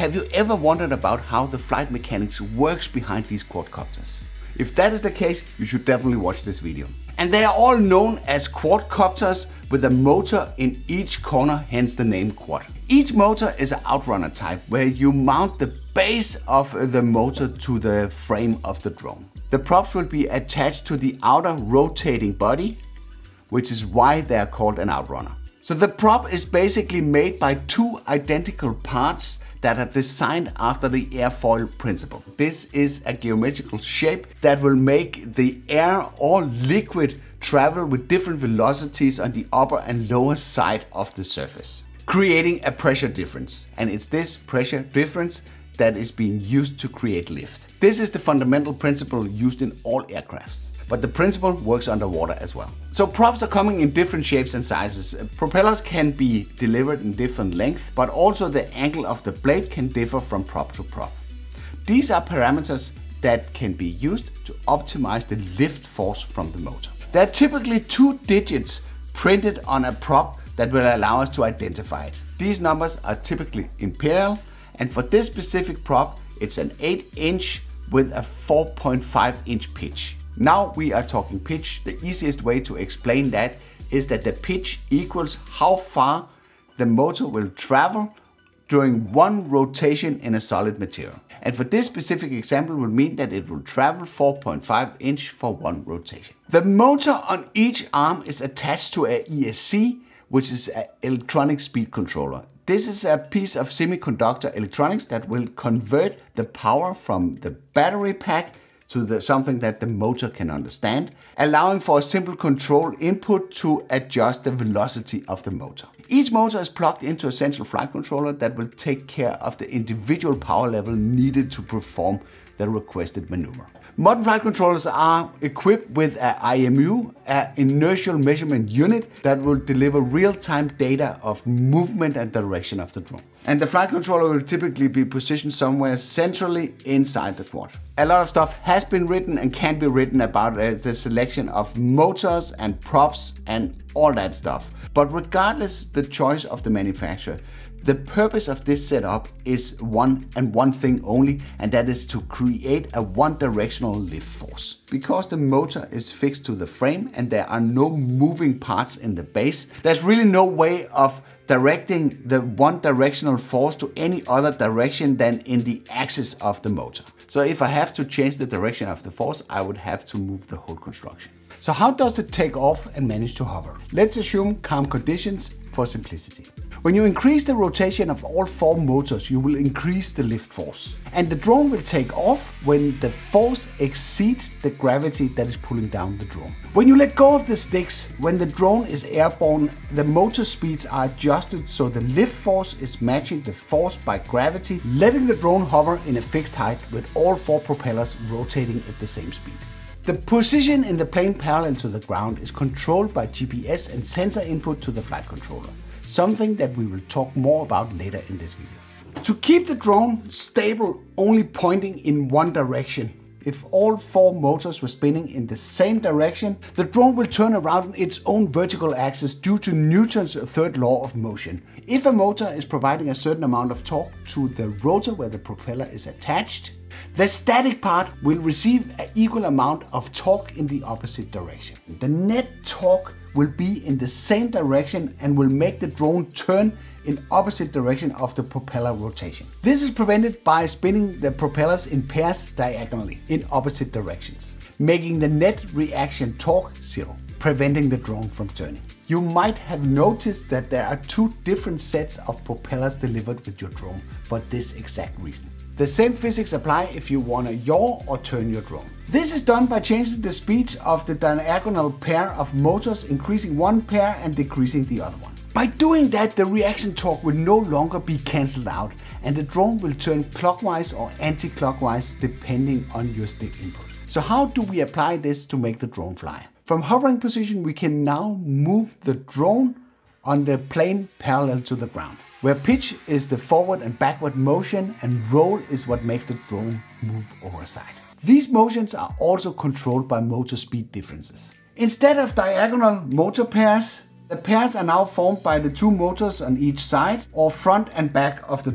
have you ever wondered about how the flight mechanics works behind these quadcopters? If that is the case, you should definitely watch this video. And they are all known as quadcopters with a motor in each corner, hence the name quad. Each motor is an OutRunner type where you mount the base of the motor to the frame of the drone. The props will be attached to the outer rotating body, which is why they are called an OutRunner. So the prop is basically made by two identical parts that are designed after the airfoil principle. This is a geometrical shape that will make the air or liquid travel with different velocities on the upper and lower side of the surface, creating a pressure difference. And it's this pressure difference that is being used to create lift. This is the fundamental principle used in all aircrafts, but the principle works underwater as well. So props are coming in different shapes and sizes. Propellers can be delivered in different lengths, but also the angle of the blade can differ from prop to prop. These are parameters that can be used to optimize the lift force from the motor. There are typically 2 digits printed on a prop that will allow us to identify it. These numbers are typically imperial, and for this specific prop, it's an 8-inch with a 4.5-inch pitch. Now we are talking pitch. The easiest way to explain that is that the pitch equals how far the motor will travel during one rotation in a solid material. And for this specific example will mean that it will travel 4.5 inch for one rotation. The motor on each arm is attached to a ESC, which is an electronic speed controller. This is a piece of semiconductor electronics that will convert the power from the battery pack to something that the motor can understand, allowing for a simple control input to adjust the velocity of the motor. Each motor is plugged into a central flight controller that will take care of the individual power level needed to perform the requested maneuver. Modern flight controllers are equipped with an IMU, an inertial measurement unit that will deliver real-time data of movement and direction of the drone. And the flight controller will typically be positioned somewhere centrally inside the quad. A lot of stuff has been written and can be written about the selection of motors and props and all that stuff. But regardless the choice of the manufacturer, the purpose of this setup is one thing only, and that is to create a one-directional lift force. Because the motor is fixed to the frame and there are no moving parts in the base, there's really no way of directing the one-directional force to any other direction than in the axis of the motor. So if I have to change the direction of the force, I would have to move the whole construction. So how does it take off and manage to hover? Let's assume calm conditions for simplicity. When you increase the rotation of all 4 motors, you will increase the lift force. And the drone will take off when the force exceeds the gravity that is pulling down the drone. When you let go of the sticks, when the drone is airborne, the motor speeds are adjusted so the lift force is matching the force by gravity, letting the drone hover in a fixed height with all 4 propellers rotating at the same speed. The position in the plane parallel to the ground is controlled by GPS and sensor input to the flight controller, something that we will talk more about later in this video. To keep the drone stable, only pointing in one direction, if all 4 motors were spinning in the same direction, the drone will turn around its own vertical axis due to Newton's third law of motion. If a motor is providing a certain amount of torque to the rotor where the propeller is attached, the static part will receive an equal amount of torque in the opposite direction. The net torque will be in the same direction and will make the drone turn in opposite direction of the propeller rotation. This is prevented by spinning the propellers in pairs diagonally in opposite directions, making the net reaction torque 0, preventing the drone from turning. You might have noticed that there are 2 different sets of propellers delivered with your drone for this exact reason. The same physics apply if you want to yaw or turn your drone. This is done by changing the speed of the diagonal pair of motors, increasing one pair and decreasing the other one. By doing that, the reaction torque will no longer be cancelled out and the drone will turn clockwise or anti-clockwise depending on your stick input. So how do we apply this to make the drone fly? From hovering position, we can now move the drone on the plane parallel to the ground, where pitch is the forward and backward motion and roll is what makes the drone move over a side. These motions are also controlled by motor speed differences. Instead of diagonal motor pairs, the pairs are now formed by the 2 motors on each side or front and back of the drone.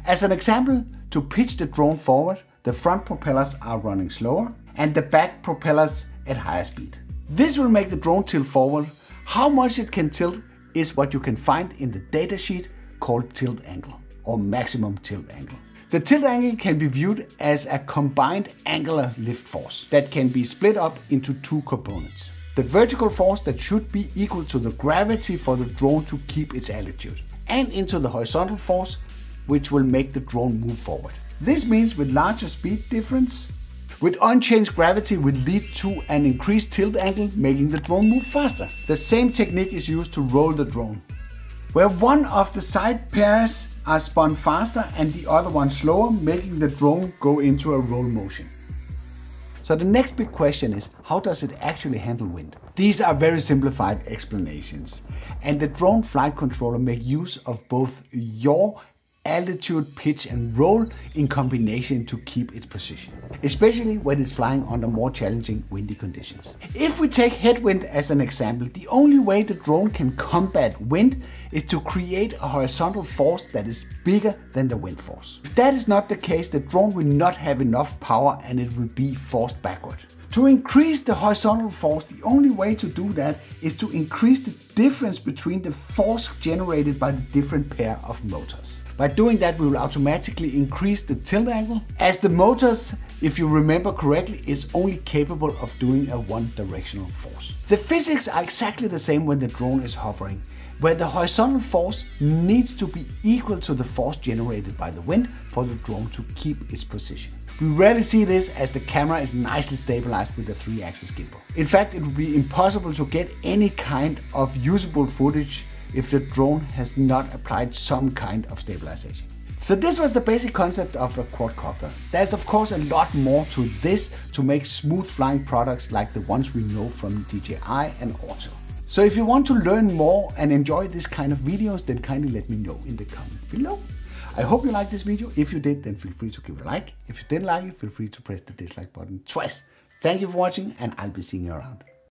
As an example, to pitch the drone forward, the front propellers are running slower and the back propellers at higher speed. This will make the drone tilt forward. How much it can tilt is what you can find in the datasheet called tilt angle or maximum tilt angle. The tilt angle can be viewed as a combined angular lift force that can be split up into two components. The vertical force that should be equal to the gravity for the drone to keep its altitude, and into the horizontal force which will make the drone move forward. This means with larger speed difference, with unchanged gravity will lead to an increased tilt angle, making the drone move faster. The same technique is used to roll the drone, where one of the side pairs are spun faster and the other one slower, making the drone go into a roll motion. So the next big question is, how does it actually handle wind? These are very simplified explanations, and the drone flight controller makes use of both yaw, altitude, pitch and roll in combination to keep its position, especially when it's flying under more challenging windy conditions. If we take headwind as an example, the only way the drone can combat wind is to create a horizontal force that is bigger than the wind force. If that is not the case, the drone will not have enough power and it will be forced backward. To increase the horizontal force, the only way to do that is to increase the difference between the force generated by the different pair of motors. By doing that, we will automatically increase the tilt angle, as the motors, if you remember correctly, is only capable of doing a one-directional force. The physics are exactly the same when the drone is hovering, where the horizontal force needs to be equal to the force generated by the wind for the drone to keep its position. We rarely see this as the camera is nicely stabilized with the 3-axis gimbal. In fact, it would be impossible to get any kind of usable footage if the drone has not applied some kind of stabilization. So this was the basic concept of a quadcopter. There's of course a lot more to this to make smooth flying products like the ones we know from DJI and Auto. So if you want to learn more and enjoy this kind of videos, then kindly let me know in the comments below. I hope you liked this video. If you did, then feel free to give it a like. If you didn't like it, feel free to press the dislike button twice. Thank you for watching, and I'll be seeing you around.